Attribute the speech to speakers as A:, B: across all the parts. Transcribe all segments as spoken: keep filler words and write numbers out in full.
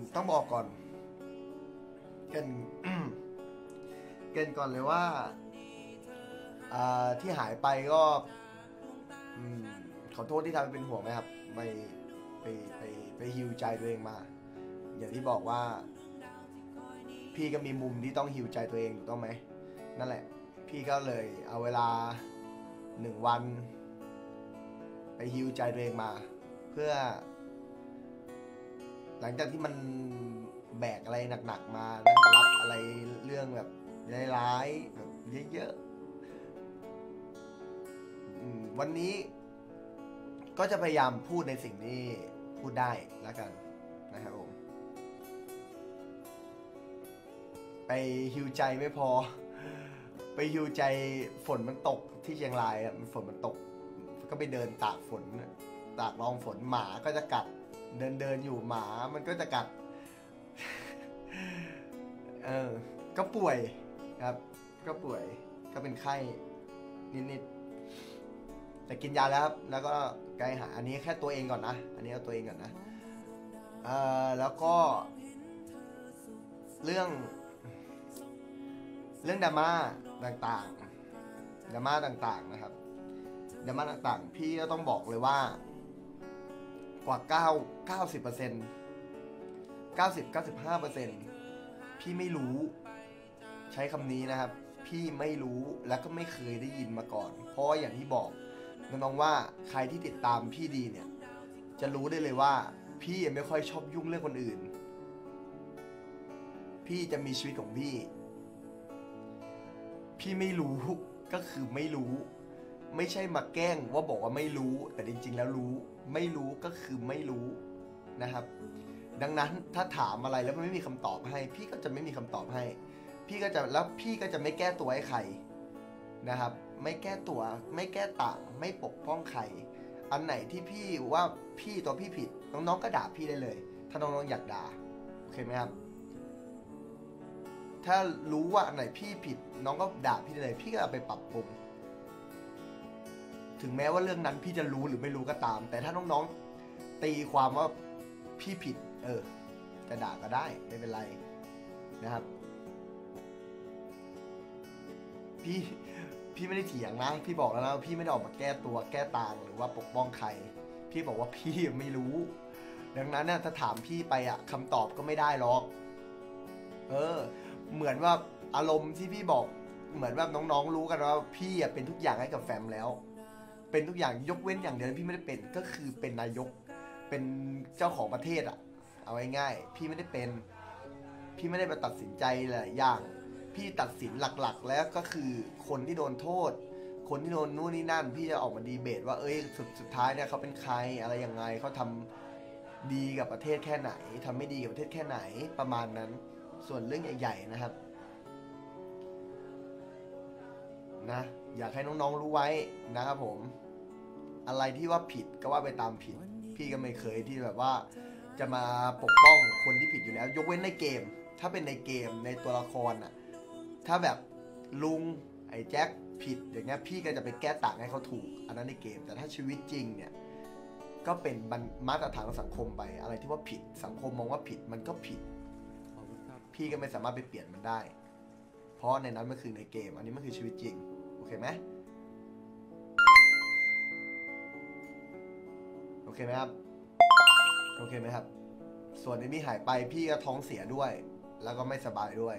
A: ต้องบอกก่อนเกิน เกินก่อนเลยว่าที่หายไปก็ขอโทษที่ทำให้เป็นห่วงนะครับไปไปไปไปฮิวใจตัวเองมาอย่างที่บอกว่าพี่ก็มีมุมที่ต้องฮิวใจตัวเองถูกต้องไหมนั่นแหละพี่ก็เลยเอาเวลาหนึ่งวันไปฮิวใจตัวเองมาเพื่อหลังจากที่มันแบกอะไรหนักๆมานะรับอะไรเรื่องแบบร้ายๆแบบเยอะๆวันนี้ก็จะพยายามพูดในสิ่งที่พูดได้แล้วกันนะครับผมไปฮิวใจไม่พอไปฮิวใจฝนมันตกที่เชียงรายอ่ะฝนมันตกก็ไปเดินตากฝนตากรองฝนหมาก็จะกัดเดินเดินอยู่หมามันก็จะกัดเออก็ป่วยครับก็ป่วยก็เป็นไข้นิดๆแต่กินยาแล้วครับแล้วก็ใกล้หายอันนี้แค่ตัวเองก่อนนะอันนี้เอาตัวเองก่อนนะเออแล้วก็เรื่องเรื่องดราม่าต่างๆดราม่าต่างๆนะครับดราม่าต่างๆพี่ก็ต้องบอกเลยว่ากว่าเก้า เก้าสิบเปอร์เซ็นต์ เก้าสิบ เก้าสิบห้าเปอร์เซ็นต์ พี่ไม่รู้ใช้คำนี้นะครับพี่ไม่รู้และก็ไม่เคยได้ยินมาก่อนเพราะอย่างที่บอกน้องๆว่าใครที่ติดตามพี่ดีเนี่ยจะรู้ได้เลยว่าพี่ไม่ค่อยชอบยุ่งเรื่องคนอื่นพี่จะมีชีวิตของพี่พี่ไม่รู้ก็คือไม่รู้ไม่ใช่มาแกล้งว่าบอกว่าไม่รู้แต่จริงๆแล้วรู้ไม่รู้ก็คือไม่รู้นะครับดังนั้นถ้าถามอะไรแล้วมันไม่มีคำตอบให้พี่ก็จะไม่มีคำตอบให้พี่ก็จะแล้วพี่ก็จะไม่แก้ตัวให้ใครนะครับไม่แก้ตัวไม่แก้ต่างไม่ปกป้องใครอันไหนที่พี่ว่าพี่ตัวพี่ผิดน้องๆก็ด่าพี่ได้เลยถ้าน้องๆอยากด่าโอเคไหมครับถ้ารู้ว่าอันไหนพี่ผิดน้องก็ด่าพี่ได้เลยพี่ก็เอาไปปรับปรุงถึงแม้ว่าเรื่องนั้นพี่จะรู้หรือไม่รู้ก็ตามแต่ถ้าน้องๆตีความว่าพี่ผิดเออจะด่าก็ได้ไม่เป็นไรนะครับพี่พี่ไม่ได้เถียงนะพี่บอกแล้วนะพี่ไม่ได้ออกมาแก้ตัวแก้ต่างหรือว่าปกป้องใครพี่บอกว่าพี่ไม่รู้ดังนั้นเนี่ยถ้าถามพี่ไปอ่ะคำตอบก็ไม่ได้หรอกเออเหมือนว่าอารมณ์ที่พี่บอกเหมือนว่าน้องๆรู้กันว่าพี่อ่ะเป็นทุกอย่างให้กับแฟมแล้วเป็นทุกอย่างยกเว้นอย่างเดียวพี่ไม่ได้เป็นก็คือเป็นนายกเป็นเจ้าของประเทศอ่ะเอาง่ายๆพี่ไม่ได้เป็นพี่ไม่ได้มาตัดสินใจหลายอย่างพี่ตัดสินหลักๆแล้วก็คือคนที่โดนโทษคนที่โดนนู่นนี่นั่นพี่จะออกมาดีเบตว่าเอ้ยสุดสุดท้ายเนี่ยเขาเป็นใครอะไรยังไงเขาทำดีกับประเทศแค่ไหนทำไม่ดีกับประเทศแค่ไหนประมาณนั้นส่วนเรื่องใหญ่ๆนะครับนะอยากให้น้องๆรู้ไว้นะครับผมอะไรที่ว่าผิดก็ว่าไปตามผิดพี่ก็ไม่เคยที่แบบว่าจะมาปกป้องคนที่ผิดอยู่แล้วยกเว้นในเกมถ้าเป็นในเกมในตัวละครอ่ะถ้าแบบลุงไอ้แจ็คผิดอย่างเงี้ยพี่ก็จะไปแก้ต่างให้เขาถูกอันนั้นในเกมแต่ถ้าชีวิตจริงเนี่ยก็เป็นมาตรฐานของสังคมไปอะไรที่ว่าผิดสังคมมองว่าผิดมันก็ผิดพี่ก็ไม่สามารถไปเปลี่ยนมันได้เพราะในนั้นมันคือในเกมอันนี้มันคือชีวิตจริงโอเคไหมโอเคไหมครับโอเคไหมครับส่วนไอ้นี่หายไปพี่ก็ท้องเสียด้วยแล้วก็ไม่สบายด้วย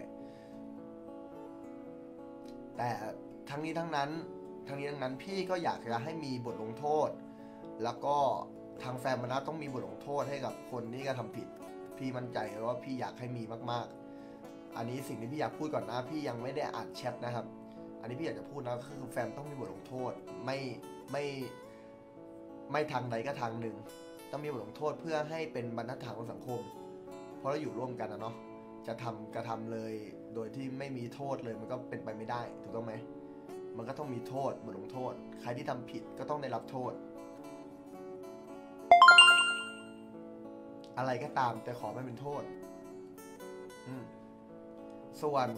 A: แต่ทั้งนี้ทั้งนั้นทั้งนี้ทั้งนั้นพี่ก็อยากจะให้มีบทลงโทษแล้วก็ทางแฟนมันนะต้องมีบทลงโทษให้กับคนที่กระทำผิดพี่มั่นใจว่าพี่อยากให้มีมากๆอันนี้สิ่งที่พี่อยากพูดก่อนนะพี่ยังไม่ได้อัดแชทนะครับอันนี้พี่อยากจะพูดนะคือแฟนต้องมีบทลงโทษไม่ไม่ไม่ทางใดก็ทางหนึ่งต้องมีบทลงโทษเพื่อให้เป็นบรรทัดฐานของสังคมเพราะเราอยู่ร่วมกันนะเนาะจะทำกระทำเลยโดยที่ไม่มีโทษเลยมันก็เป็นไปไม่ได้ถูกต้องไหมมันก็ต้องมีโทษบทลงโทษใครที่ทำผิดก็ต้องได้รับโทษอะไรก็ตามแต่ขอไม่เป็นโทษอืมส่วน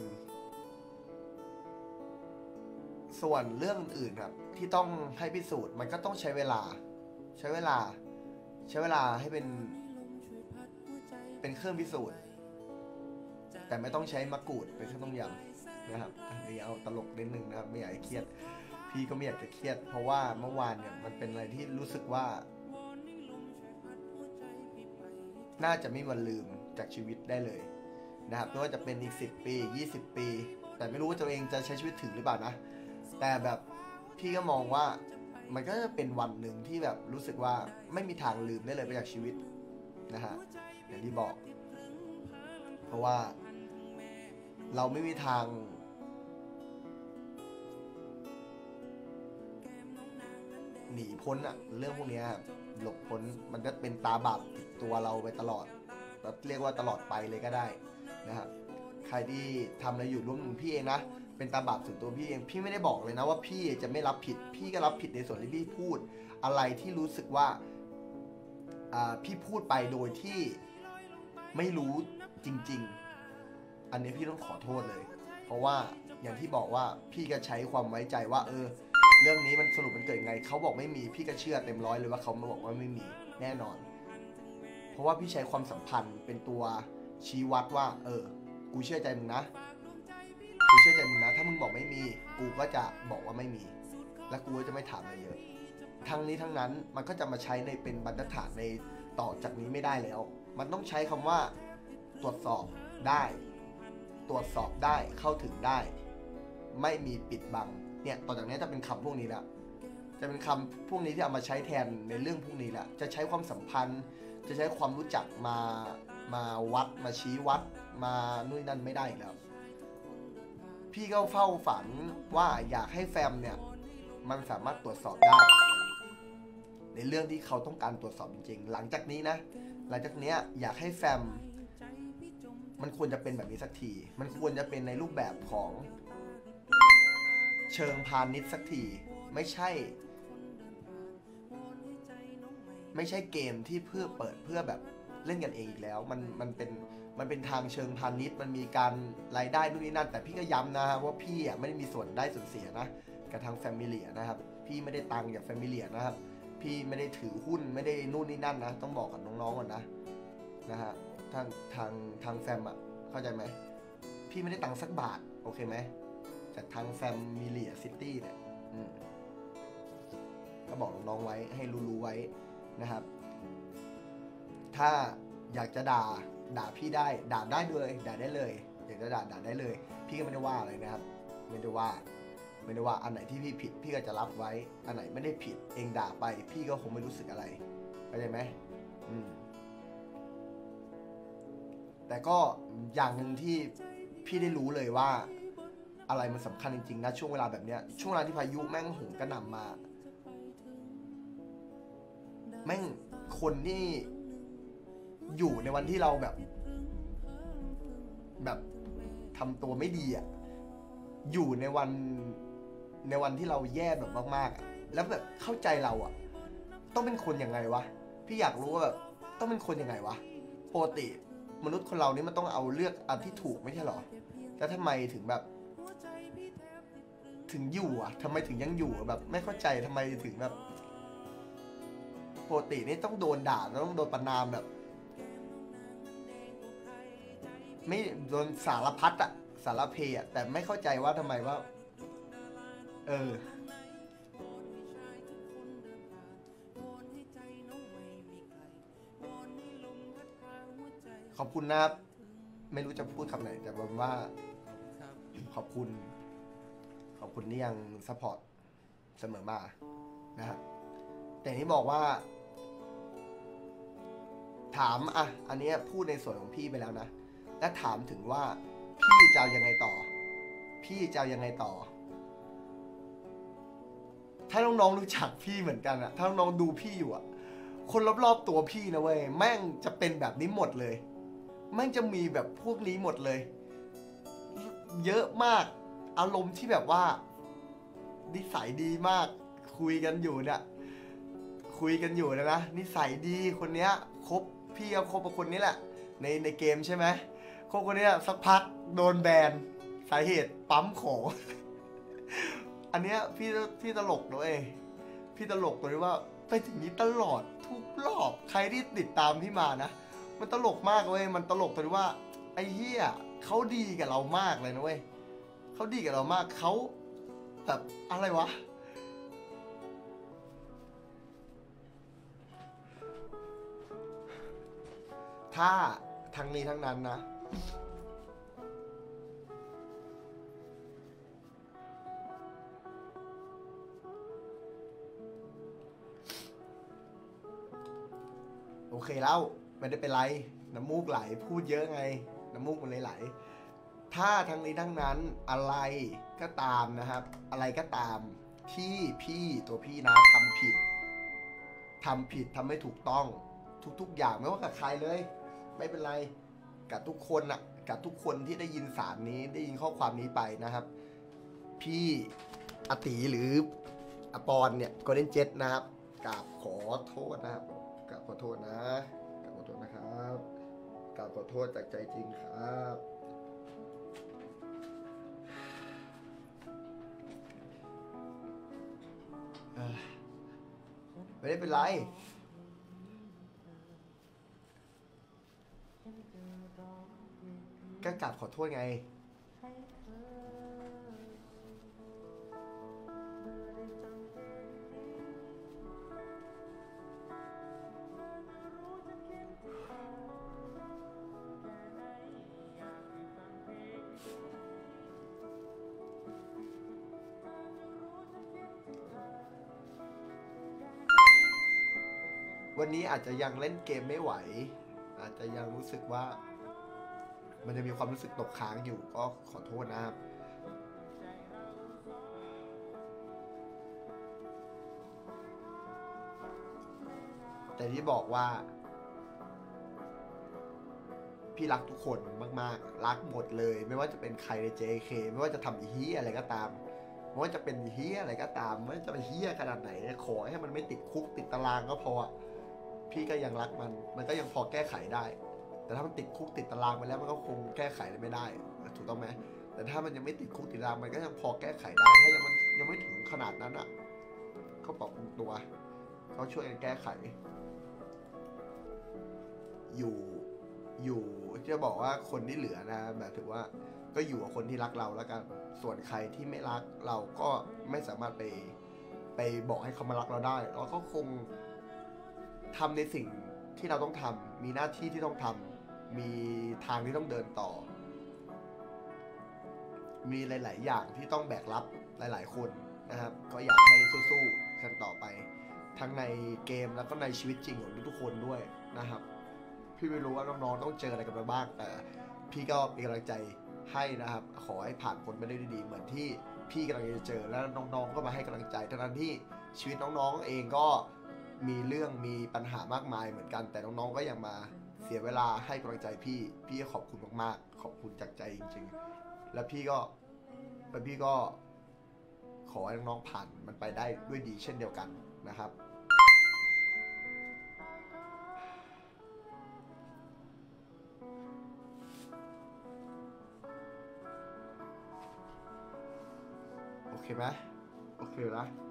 A: ส่วนเรื่องอื่นครับที่ต้องให้พิสูจน์มันก็ต้องใช้เวลาใช้เวลาใช้เวลาให้เป็นเป็นเครื่องพิสูจน์แต่ไม่ต้องใช้มะกรูดเป็นเครื่องต้มยำนะครับอันนี้เอาตลกนิดนึงนะครับไม่อยากให้เครียดพี่ก็ไม่อยากจะเครียดเพราะว่าเมื่อวานเนี่ยมันเป็นอะไรที่รู้สึกว่าน่าจะไม่มีวันลืมจากชีวิตได้เลยนะครับไม่ว่าจะเป็นอีกสิบปียี่สิบปีแต่ไม่รู้ว่าตัวเองจะใช้ชีวิตถึงหรือเปล่านะแต่แบบพี่ก็มองว่ามันก็จะเป็นวันหนึ่งที่แบบรู้สึกว่าไม่มีทางลืมได้เลยไปจากชีวิตนะฮะอย่างที่บอกเพราะว่าเราไม่มีทางหนีพ้นอะเรื่องพวกนี้หลบพ้นมันก็เป็นตาบาปติดตัวเราไปตลอดแบบเรียกว่าตลอดไปเลยก็ได้นะครับใครที่ทำอะไรอยู่ร่วมถึงพี่เองนะเป็นตาบาปส่วนตัวพี่เองพี่ไม่ได้บอกเลยนะว่าพี่จะไม่รับผิดพี่ก็รับผิดในส่วนที่พี่พูดอะไรที่รู้สึกว่าพี่พูดไปโดยที่ไม่รู้จริงๆอันนี้พี่ต้องขอโทษเลยเพราะว่าอย่างที่บอกว่าพี่ก็ใช้ความไว้ใจว่าเออเรื่องนี้มันสรุปมันเกิดยังไงเขาบอกไม่มีพี่ก็เชื่อเต็มร้อยเลยว่าเขามาบอกว่าไม่มีแน่นอนเพราะว่าพี่ใช้ความสัมพันธ์เป็นตัวชี้วัดว่าเออกูเชื่อใจมึงนะกูเชื่อใจมึงนะถ้ามึงบอกไม่มีกูก็จะบอกว่าไม่มีและกูก็จะไม่ถามอะไรเยอะทั้งนี้ทั้งนั้นมันก็จะมาใช้ในเป็นบรรทัดฐานในต่อจากนี้ไม่ได้แล้วมันต้องใช้คำว่าตรวจสอบได้ตรวจสอบได้เข้าถึงได้ไม่มีปิดบังเนี่ยต่อจากนี้จะเป็นคำพวกนี้แล้วจะเป็นคำพวกนี้ที่เอามาใช้แทนในเรื่องพวกนี้แหละจะใช้ความสัมพันธ์จะใช้ความรู้จักมามาวัดมาชี้วัดมานู่นนั่นไม่ได้อีกแล้วพี่ก็เฝ้าฝันว่าอยากให้แฟมเนี่ยมันสามารถตรวจสอบได้ในเรื่องที่เขาต้องการตรวจสอบจริงๆหลังจากนี้นะหลังจากนี้อยากให้แฟมมันควรจะเป็นแบบนี้สักทีมันควรจะเป็นในรูปแบบของเชิงพาณิชย์สักทีไม่ใช่ไม่ใช่เกมที่เพื่อเปิดเพื่อแบบเล่นกันเองอีกแล้วมันมันเป็นมันเป็นทางเชิงพาณิชย์มันมีการรายได้นู่นนี่นั่นแต่พี่ก็ย้ำนะว่าพี่อ่ะไม่ได้มีส่วนได้ส่วนเสียนะกับทางแฟมิลี่นะครับพี่ไม่ได้ตังค์จากแฟมิลี่นะครับพี่ไม่ได้ถือหุ้นไม่ได้นู่นนี่นั่นนะต้องบอกกับน้องๆก่อนนะนะฮะทางทางทางแฟมอ่ะเข้าใจไหมพี่ไม่ได้ตังค์สักบาทโอเคไหมจากทางแฟมิลี่ซิตี้เนี่ยก็บอกน้องๆไว้ให้รู้ๆไว้นะครับถ้าอยากจะด่าด่าพี่ได้ด่าได้เลยด่าได้เลยอยากจะด่าด่าได้เลยพี่ก็ไม่ได้ว่าอะไรนะครับไม่ได้ว่าไม่ได้ว่าอันไหนที่พี่ผิดพี่ก็จะรับไว้อันไหนไม่ได้ผิดเองด่าไปพี่ก็คงไม่รู้สึกอะไรเข้าใจไหมอืมแต่ก็อย่างหนึ่งที่พี่ได้รู้เลยว่าอะไรมันสำคัญจริงๆนะช่วงเวลาแบบเนี้ยช่วงเวลาที่พายุแม่งโหมกระหน่ำมาแม่งคนที่อยู่ในวันที่เราแบบแบบทำตัวไม่ดีอ่ะอยู่ในวันในวันที่เราแย่แบบมากๆอ่ะแล้วแบบเข้าใจเราอ่ะต้องเป็นคนยังไงวะพี่อยากรู้ว่าแบบต้องเป็นคนยังไงวะปกติมนุษย์คนเรานี่มันต้องเอาเลือกอันที่ถูกไม่ใช่หรอแล้วทำไมถึงแบบถึงอยู่อ่ะทำไมถึงยังอยู่แบบไม่เข้าใจทำไมถึงแบบปกตินี่ต้องโดนด่าต้องโดนประณามแบบไม่โดนสารพัดอะสารเพอะแต่ไม่เข้าใจว่าทำไมว่าเออขอบคุณนะครับไม่รู้จะพูดคำไหนแต่ผมว่าขอบคุณขอบคุณที่ยังซัพพอร์ตเสมอมานะครับแต่นี่บอกว่าถามอ่ะอันนี้พูดในส่วนของพี่ไปแล้วนะและถามถึงว่าพี่จะเอายังไงต่อพี่จะเอายังไงต่อถ้าน้องๆรู้จักพี่เหมือนกันอะถ้าน้องๆดูพี่อยู่อะคนรอบๆตัวพี่นะเว้ยแม่งจะเป็นแบบนี้หมดเลยแม่งจะมีแบบพวกนี้หมดเลยเยอะมากอารมณ์ที่แบบว่านิสัยดีมากคุยกันอยู่เนี่ยคุยกันอยู่นะนะนิสัยดีคนเนี้ยคบพี่ก็คบกับคนนี้แหละในในเกมใช่ไหมคบคนนี้สักพักโดนแบนสาเหตุปั๊มของ อันเนี้ยพี่พี่ตลกด้วยพี่ตลกตรงที่ว่าไปถึงนี้ตลอดทุกรอบใครที่ติดตามพี่มานะมันตลกมากเว้ยมันตลกตรงที่ว่าไอ้เหี้ยเขาดีกับเรามากเลยนะเว้ยเขาดีกับเรามากเขาแบบอะไรวะถ้าทั้งนี้ทั้งนั้นนะโอเคแล้วไม่ได้เป็นไรน้ำมูกไหลพูดเยอะไงน้ำมูกมันเลยไหลถ้าทั้งนี้ทั้งนั้นอะไรก็ตามนะครับอะไรก็ตามที่พี่ตัวพี่นะทำผิดทำผิดทำไม่ถูกต้องทุกๆอย่างไม่ว่ากับใครเลยไม่เป็นไรกับทุกคนอะกับทุกคนที่ได้ยินสารนี้ได้ยินข้อความนี้ไปนะครับพี่อติหรืออปอนเนี่ยโกลเด้นเจ็ตนะครับกราบขอโทษนะครับกราบขอโทษนะกราบขอโทษนะครับกราบขอโทษจากใจจริงครับไม่ได้เป็นไรก็กราบขอโทษไงวันนี้อาจจะยังเล่นเกมไม่ไหวอาจจะยังรู้สึกว่ามันจะมีความรู้สึกตกค้างอยู่ก็ขอโทษนะครับแต่ที่บอกว่าพี่รักทุกคนมากๆรักหมดเลยไม่ว่าจะเป็นใครใน เจ เค ไม่ว่าจะทำอีเหี้ยอะไรก็ตามไม่ว่าจะเป็นเหี้ยอะไรก็ตามไม่ว่าจะเป็นเหี้ยขนาดไหนขอให้มันไม่ติดคุกติดตารางก็พอพี่ก็ยังรักมันมันก็ยังพอแก้ไขได้แต่ถ้ามันติดคุกติดตารางไปแล้วมันก็คงแก้ไขไม่ได้ถูกต้องไหมแต่ถ้ามันยังไม่ติดคุกติดตารางมันก็ยังพอแก้ไขได้ถ้ายังมันยังไม่ถึงขนาดนั้นอ่ะเขาปรับปรุงตัวเขาช่วยกันแก้ไขอยู่อยู่จะบอกว่าคนที่เหลือนะแบบถือว่าก็อยู่กับคนที่รักเราแล้วกันส่วนใครที่ไม่รักเราก็ไม่สามารถไปไปบอกให้เขามารักเราได้เราก็คงทำในสิ่งที่เราต้องทำมีหน้าที่ที่ต้องทำมีทางที่ต้องเดินต่อมีหลายๆอย่างที่ต้องแบกรับหลายๆคนนะครับก็อยากให้สู้ๆกันต่อไปทั้งในเกมแล้วก็ในชีวิตจริงของทุกๆคนด้วยนะครับพี่ไม่รู้ว่าน้องๆต้องเจออะไรกันบ้างแต่พี่ก็เป็นกำลังใจให้นะครับขอให้ผ่านพ้นไปได้ดีๆเหมือนที่พี่กำลังจะเจอแล้วน้องๆก็มาให้กำลังใจทั้งนั้นที่ชีวิตน้องๆเองก็มีเรื่องมีปัญหามากมายเหมือนกันแต่น้องๆก็ยังมาเสียเวลาให้กำลังใจพี่พี่ขอบคุณมากๆขอบคุณจากใจจริงๆแล้วพี่ก็แล้วพี่ก็ขอให้น้องๆผ่านมันไปได้ด้วยดีเช่นเดียวกันนะครับโอเคไหมโอเคนะ